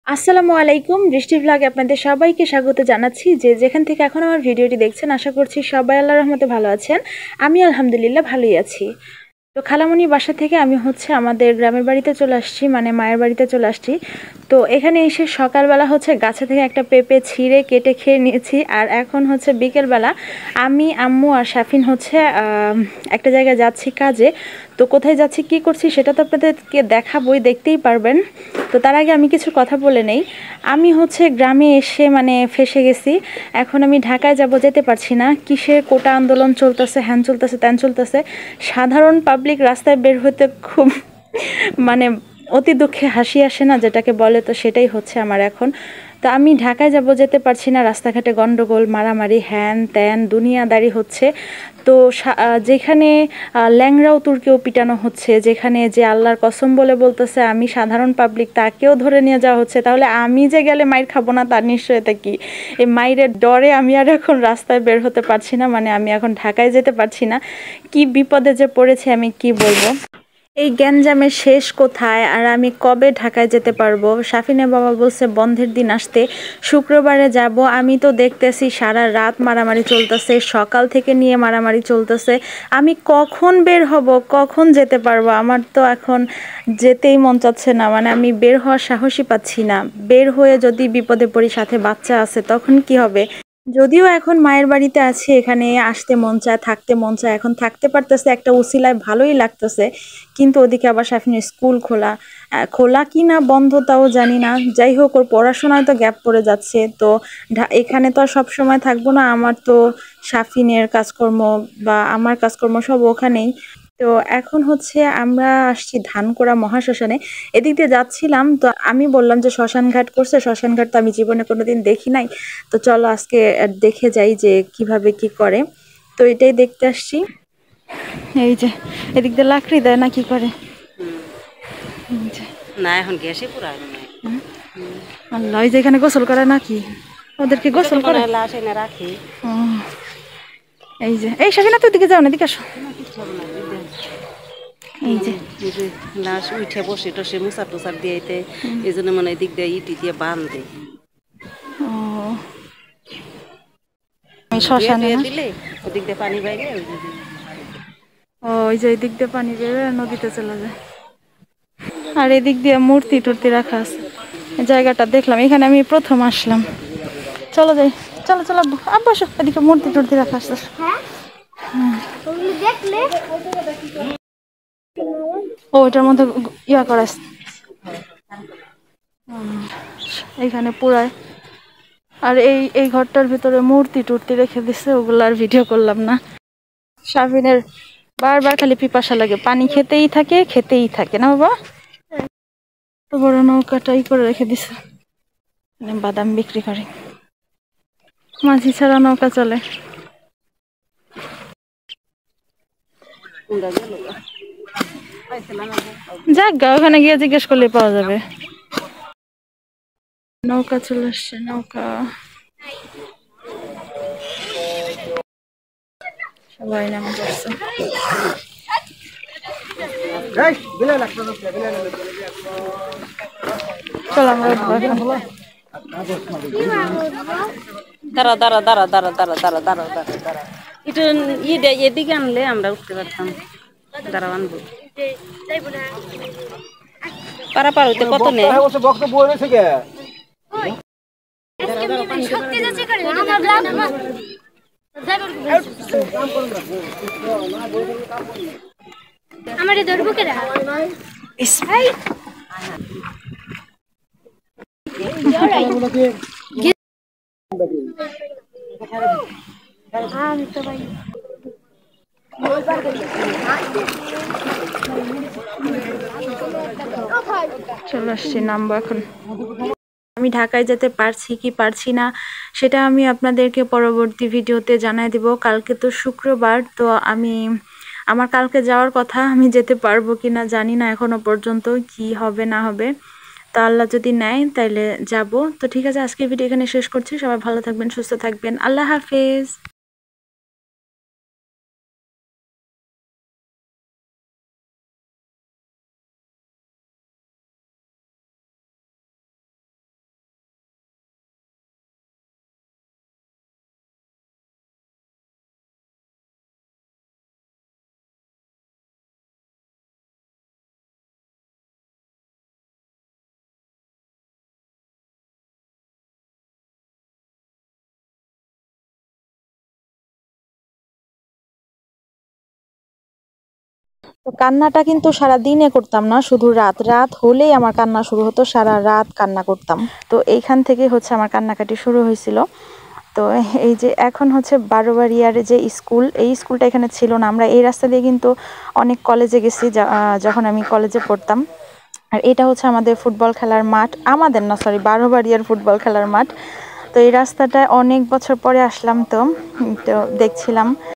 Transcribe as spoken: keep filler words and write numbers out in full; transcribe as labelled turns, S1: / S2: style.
S1: আসসালামু আলাইকুম, বৃষ্টি ভ্লগে আপনাদের সবাইকে স্বাগত জানাচ্ছি। যে যেখান থেকে এখন আমার ভিডিওটি দেখছেন, আশা করছি সবাই আল্লাহর রহমতে ভালো আছেন। আমি আলহামদুলিল্লাহ ভালোই আছি। তো খালামণি বাসা থেকে আমি হচ্ছে আমাদের গ্রামের বাড়িতে চলে আসছি, মানে মায়ের বাড়িতে চলে আসছি। তো এখানে এসে সকালবেলা হচ্ছে গাছে থেকে একটা পেঁপে ছিঁড়ে কেটে খেয়ে নিয়েছি। আর এখন হচ্ছে বিকেলবেলা আমি, আম্মু আর শাফিন হচ্ছে একটা জায়গায় যাচ্ছি কাজে। তো কোথায় যাচ্ছি, কি করছি সেটা তো আপনাদেরকে দেখাবই, দেখতেই পারবেন। তো তার আগে আমি কিছু কথা বলে নেই। আমি হচ্ছে গ্রামে এসে মানে ফেসে গেছি। এখন আমি ঢাকায় যাব, যেতে পারছি না। কিসের কোটা আন্দোলন চলতেছে, হ্যান চলতেছে, ত্যান চলতেছে। সাধারণ পাবলিক রাস্তায় বের হতে খুব মানে অতি দুঃখে হাসি আসে না, যেটাকে বলে, তো সেটাই হচ্ছে আমার এখন। তো আমি ঢাকায় যাব, যেতে পারছি না। রাস্তাঘাটে গন্ডগোল, মারামারি, হ্যান ত্যান দুনিয়াদারি হচ্ছে। তো যেখানে ল্যাংড়াও তুর্কেও পিটানো হচ্ছে, যেখানে যে আল্লাহর কসম বলে বলতেছে আমি সাধারণ পাবলিক, তাকেও ধরে নিয়ে যাওয়া হচ্ছে, তাহলে আমি যে গেলে মাইর খাবো না তার নিশ্চয়তা কি? এই মাইরের ডরে আমি আর এখন রাস্তায় বের হতে পারছি না, মানে আমি এখন ঢাকায় যেতে পারছি না। কি বিপদে যে পড়েছি আমি কি বলবো। এই গ্যাঞ্জামের শেষ কোথায়, আর আমি কবে ঢাকায় যেতে পারবো? শাফিনের বাবা বলছে বন্ধের দিন আসতে, শুক্রবারে যাব। আমি তো দেখতেছি সারা রাত মারামারি চলতেছে, সকাল থেকে নিয়ে মারামারি চলতেছে। আমি কখন বের হব, কখন যেতে পারবো? আমার তো এখন যেতেই মন চাচ্ছে না, মানে আমি বের হওয়ার সাহসই পাচ্ছি না। বের হয়ে যদি বিপদে পড়ি, সাথে বাচ্চা আছে, তখন কি হবে? যদিও এখন মায়ের বাড়িতে আছি, এখানে আসতে মন চায়, থাকতে মন চায়, এখন থাকতে পারতেছে একটা উসিলায়, ভালোই লাগতেছে। কিন্তু ওদিকে আবার সাফিনের স্কুল খোলা, আহ, খোলা কি না বন্ধ তাও জানি না। যাই হোক, ওর পড়াশোনায় তো গ্যাপ পড়ে যাচ্ছে। তো ঢা- এখানে তো আর সবসময় থাকবো না। আমার তো সাফিনের কাজকর্ম বা আমার কাজকর্ম সব ওখানেই। তো এখন হচ্ছে আমরা আসছি ধানকোড়া মহাশ্মশানে। এদিক দিয়ে যাচ্ছিলাম, তো আমি বললাম যে শ্মশান ঘাট করছে, শ্মশান ঘাট তো আমি জীবনে কোনোদিন দেখি নাই। তো চলো আজকে দেখে যাই যে কিভাবে কি করে। তো এটাই দেখতে আসছি। এই যে এদিক দিয়ে লাকড়ি দেয় না কি করে?
S2: না এখন গ্যাসে পুরায় মনে হয়।
S1: আল্লাহ, ওই যে এখানে গোসল করে নাকি? ওদেরকে গোসল করে
S2: লাশ এনে রাখি।
S1: ও, এই যে এই সাবিনা, তুই দিকে যাও না, এদিকে আসো। এই যে
S2: লাশ উঠে বসে টসে মুসার টুসার দিয়ে এই জন্য মনে হয় দিক দিয়ে ইটি দিয়ে বাঁধে
S1: ও, আমি শ্মশানে না,
S2: দিলে ওদিক দিয়ে পানি বাইরে।
S1: ও ওই যে এই দিক দিয়ে পানি বেরোয় নদীতে চলে যায়। আর এদিক দিয়ে মূর্তি টুর্তি রাখা আছে। এই জায়গাটা দেখলাম, এখানে আমি প্রথম আসলাম। চলো যাই, চলো চলো আব্বু, আব্বু আসো, এদিকে মূর্তি টুর্তি রাখা আছে। ও ওইটার মধ্যে ইয়া করা আছে। এইখানে পুরায়। আর এই এই ঘরটার ভিতরে মূর্তি টুর্তি রেখে দিছে, ওগুলো আর ভিডিও করলাম না। শাবিনের বারবার খালি পিপাসা লাগে, পানি খেতেই থাকে, খেতেই থাকে না বাবা। তো বড় নৌকাটাই করে রেখে দিছে, বাদাম বিক্রি করে। মাঝি ছাড়া নৌকা চলে। যাক গা, ওখানে গিয়ে জিজ্ঞেস করলে পাওয়া যাবে। নৌকা চলে আসছে, নৌকা। সবাই নামে করছে। চলো আমরা উঠবো এখন।
S2: দাঁড়া দাঁড়া দাঁড়া দাঁড়া দাঁড়া দাঁড়া দাঁড়া দাঁড়া দাঁড়া একটু ইয়ে এদিকে আনলে আমরা উঠতে পারতাম। দাঁড়া আনবো পারা পার হইতে কত নেই।
S3: আমার ধরবো কেরা আমি তো ভাই
S1: চলে আসছি, নামবো এখন। আমি ঢাকায় যেতে পারছি কি পারছি না সেটা আমি আপনাদেরকে পরবর্তী ভিডিওতে জানাই দিব। কালকে তো শুক্রবার, তো আমি আমার কালকে যাওয়ার কথা, আমি যেতে পারবো কিনা জানি না এখনো পর্যন্ত, কি হবে না হবে। তা আল্লাহ যদি নেয় তাইলে যাব। তো ঠিক আছে, আজকের ভিডিও এখানে শেষ করছি। সবাই ভালো থাকবেন, সুস্থ থাকবেন, আল্লাহ হাফেজ। তো কান্নাটা কিন্তু সারা দিনে করতাম না, শুধু রাত রাত হলেই আমার কান্না শুরু হতো, সারা রাত কান্না করতাম। তো এইখান থেকে হচ্ছে আমার কান্নাকাটি শুরু হয়েছিল। তো এই যে এখন হচ্ছে বারোবাড়িয়ার যে স্কুল, এই স্কুলটা এখানে ছিল না। আমরা এই রাস্তা দিয়ে কিন্তু অনেক কলেজে গেছি যখন আমি কলেজে পড়তাম। আর এটা হচ্ছে আমাদের ফুটবল খেলার মাঠ, আমাদের না সরি বারোবাড়িয়ার ফুটবল খেলার মাঠ। তো এই রাস্তাটা অনেক বছর পরে আসলাম, তো তো দেখছিলাম